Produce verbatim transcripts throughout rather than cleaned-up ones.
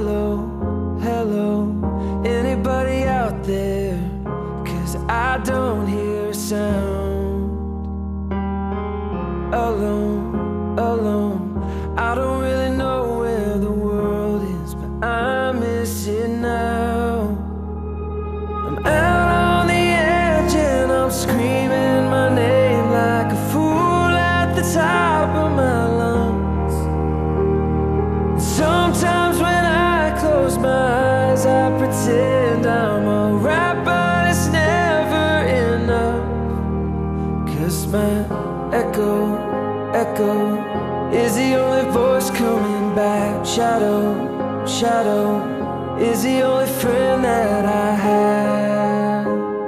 Hello, hello, anybody out there? 'Cause I don't hear a sound. Alone, alone, I don't really know where the world is, but I miss it now. I'm out on the edge and I'm screaming my name like a fool at the top of my lungs. Sometimes when I close my eyes, I pretend I'm alright, but it's never enough. 'Cause my echo, echo is the only voice coming back. Shadow, shadow is the only friend that I have.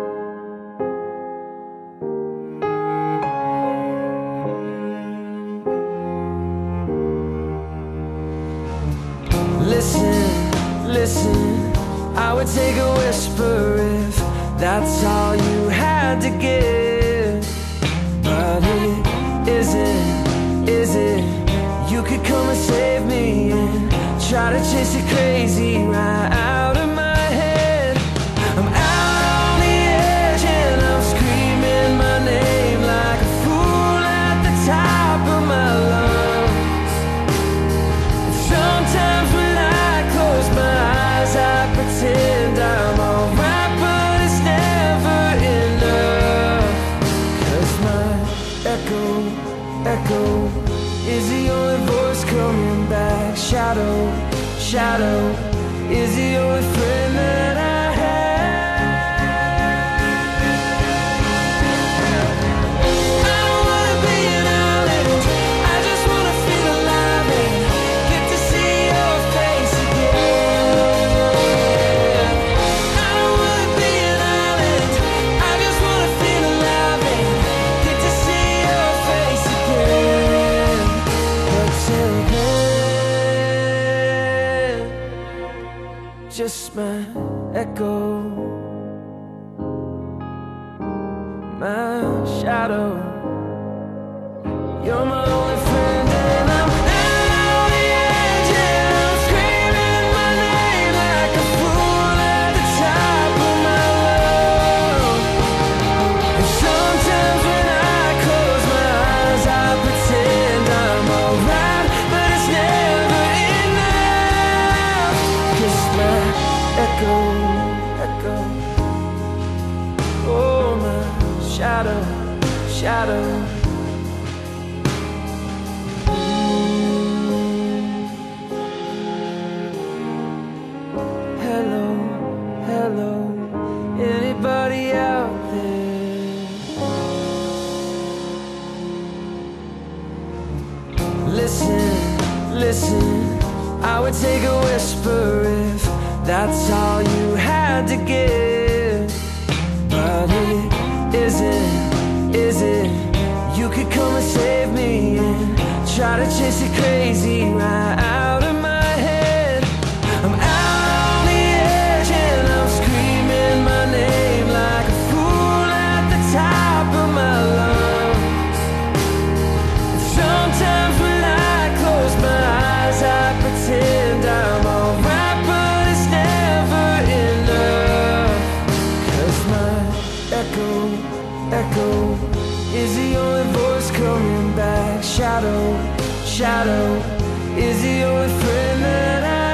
Listen, listen, I would take a whisper if that's all you had to give. But it isn't, is it? You could come and save me and try to chase it crazy right out of my head. I'm out on the edge and I'm screaming my name like a fool at the top of my lungs. And sometimes when I close my eyes, I pretend I'm alright, but it's never enough. 'Cause my echo, echo is the only voice coming back. Shadow, shadow is the only friend that I just my echo, my shadow. You're my only friend and I'm out on the edge and I'm screaming my name like a fool at the top of my lungs. And sometimes when I close my eyes, I pretend I'm alright, but it's never enough. 'Cause my echo, echo, oh my shadow, shadow. Hello, hello, anybody out there? Listen, listen, I would take a whisper if that's all you had to give. But it isn't, is it? You could come and save me and try to chase it crazy right out of my head. I'm out on the edge and I'm screaming my name like a fool at the top of my lungs. And sometimes when I close my eyes, I pretend I'm alright, but it's never enough. 'Cause my echo, echo is the only voice coming back. Shadow, shadow is the only friend that I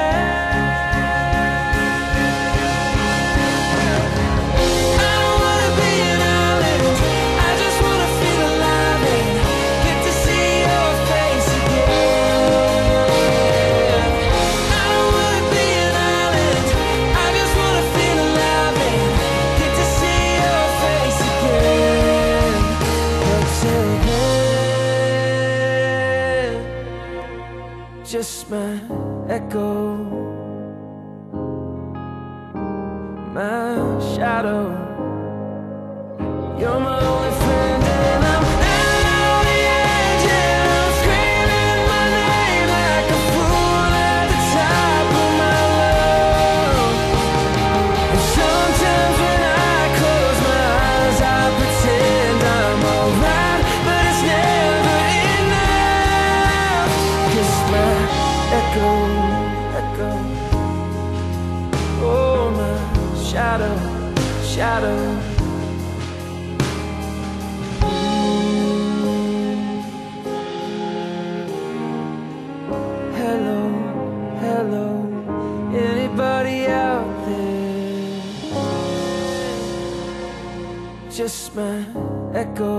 just my echo, my shadow. You're my only friend and I'm out on the edge and I'm screaming my name like a fool at the top of my lungs. And sometimes when I close my eyes, I pretend I'm alright, but it's never enough. 'Cause my echo, echo shadow. Hello, hello, anybody out there? Just my echo,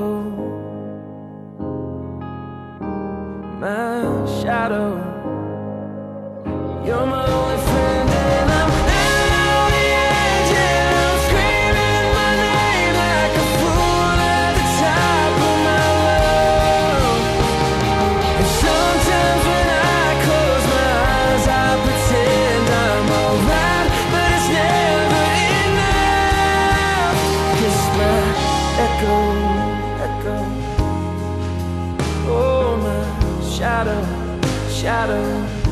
my shadow. You're my only friend and I'm hanging on the edge, and I'm screaming my name like a fool at the top of my lungs. And sometimes when I close my eyes, I pretend I'm alright, but it's never enough. 'Cause my echo, echo, oh my shadow, shadow.